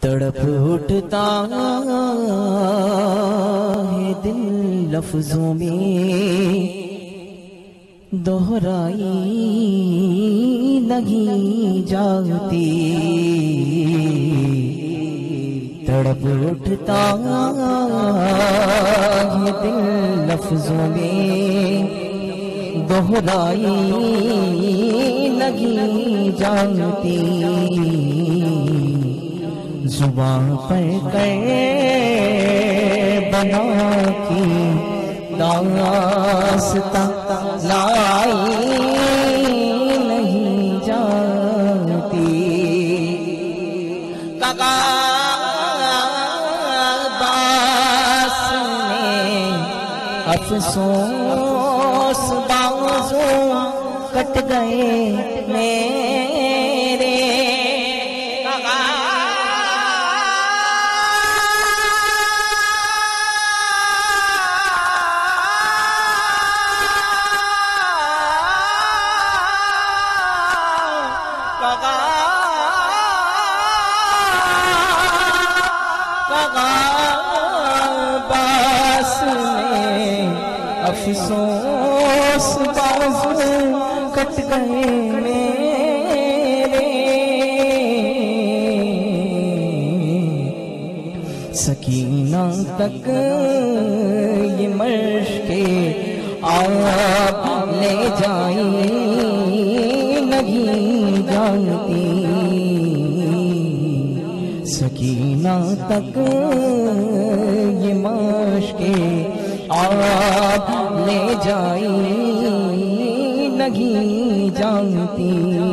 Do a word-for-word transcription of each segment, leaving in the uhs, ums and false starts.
تڑپ اٹھتا ہے دل لفظوں میں دہرائی نہیں جاتی، تڑپ اٹھتا ہے دل لفظوں میں دہرائی نہیں جاتی، زبان پر کر بنا کی داستاں لائی نہیں جاتی، باس میں افسوس بازوں کٹ گئے میرے، باس میں افسوس بازوں کٹ گئے میرے، سکینہ تک یہ مشقِ آپ لے جائیں نہیں جانتی، سکینہ تک یہ مشقِ آپ لے جائیں نہیں جانتی،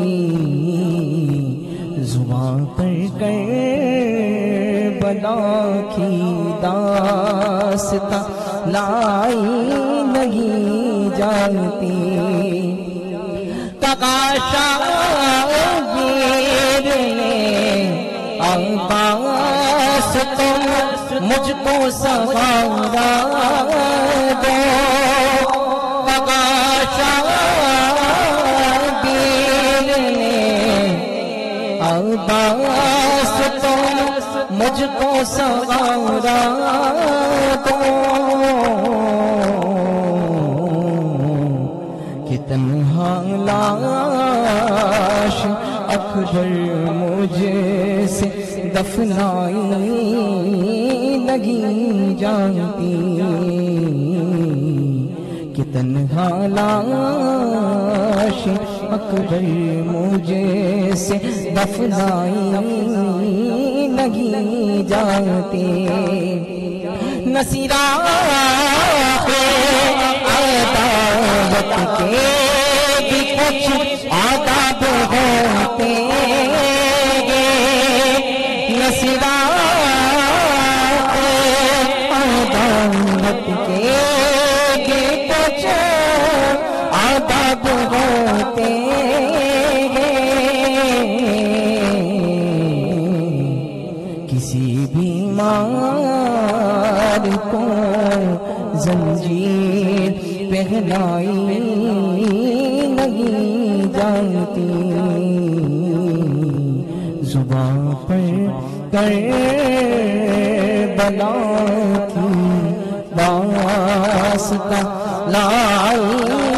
زبان پر کر بلا کی داستاں لائی نہیں جانتی، تقاشا گیر نے عباس تم مجھ کو سہارا دو، تقاشا گیر نے عباس تم مجھ کو سہارا دو، کہ تنہا لاش اکبر مجھ سے دفنائی نہیں جانتی، کہ تنہا لاش اکبر مجھ سے دفنائی نہیں جانتی، نصیرہ عداوت کے بھی کچھ آداب ہوتے گے، نصیرہ عداوت کے بھی کچھ آداب ہوتے گے، کسی بیمار کو زنجیر پہنائی نہیں جانتی، زبان پر کر بلا کی داستاں لائی